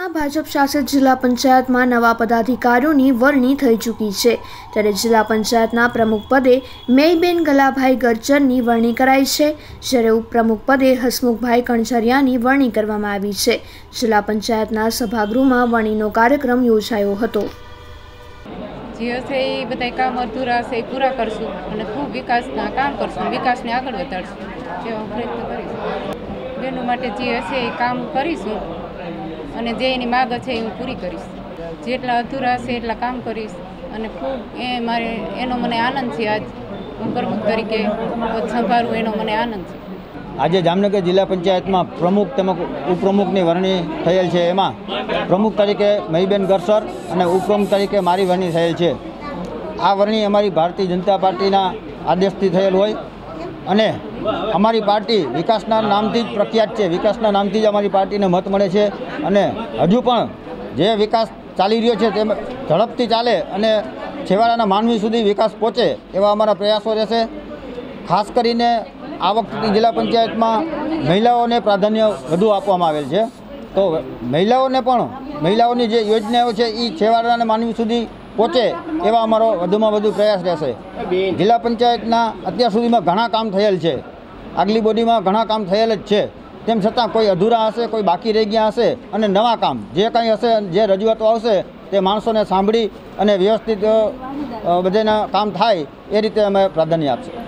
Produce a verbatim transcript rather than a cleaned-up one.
અમદાવાદમાં ભાજપ શાસિત જિલ્લા પંચાયતમાં નવા પદાધિકારીઓની વરણી થઈ ચૂકી છે, ત્યારે જિલ્લા પંચાયતના પ્રમુખ પદે મેયબેન ગલાભાઈ ગરચરની વરણી કરાઈ છે, જ્યારે ઉપપ્રમુખ પદે હસમુખભાઈ કણઝરિયાની વરણી કરવામાં આવી છે। જિલ્લા પંચાયતના સભાગૃહમાં વરણીનો કાર્યક્રમ યોજાયો હતો। જે હશે એ બધા કામ અધૂરા છે એ પૂરા કરશું અને ખૂબ વિકાસના કામ કરશું, વિકાસને આગળ વધારશું જેવા પ્રયત્ન કરીશું। બહેનો માટે જે હશે એ કામ કરીશું અને જે એની માગ છે એ હું પૂરી કરીશ। જેટલા અધૂરા હશે એટલા કામ કરીશ અને ખૂબ એ મારે એનો મને આનંદ છે। આજ હું પ્રમુખ તરીકે પદ સંભાળું એનો મને આનંદ છે। આજે જામનગર જિલ્લા પંચાયતમાં પ્રમુખ તેમજ ઉપપ્રમુખની વરણી થયેલ છે। એમાં પ્રમુખ તરીકે મહીબેન ગરસર અને ઉપપ્રમુખ તરીકે મારી વરણી થયેલ છે। આ વરણી અમારી ભારતીય જનતા પાર્ટીના આદેશથી થયેલ હોય અને અમારી પાર્ટી વિકાસના નામથી જ પ્રખ્યાત છે। વિકાસના નામથી જ અમારી પાર્ટીને મત મળે છે અને હજુ પણ જે વિકાસ ચાલી રહ્યો છે તે ઝડપથી ચાલે અને છેવાડાના માનવી સુધી વિકાસ પહોંચે એવા અમારા પ્રયાસો રહેશે। ખાસ કરીને આ વખતની જિલ્લા પંચાયતમાં મહિલાઓને પ્રાધાન્ય વધુ આપવામાં આવેલ છે, તો મહિલાઓને પણ મહિલાઓની જે યોજનાઓ છે એ છેવાડાના માનવી સુધી પહોંચે એવા અમારો વધુમાં વધુ પ્રયાસ રહેશે। જિલ્લા પંચાયતના અત્યાર સુધીમાં ઘણા કામ થયેલ છે, આગલી બોડીમાં ઘણા કામ થયેલ જ છે, તેમ છતાં કોઈ અધૂરા હશે, કોઈ બાકી રહી ગયા હશે અને નવા કામ જે કંઈ હશે, જે રજૂઆતો આવશે તે માણસોને સાંભળી અને વ્યવસ્થિત બધાના કામ થાય એ રીતે અમે પ્રાધાન્ય આપશું।